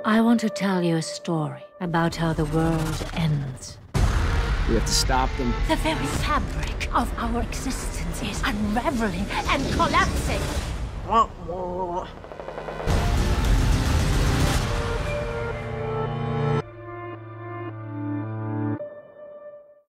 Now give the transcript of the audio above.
I want to tell you a story about how the world ends. We have to stop them. The very fabric of our existence is unraveling and collapsing.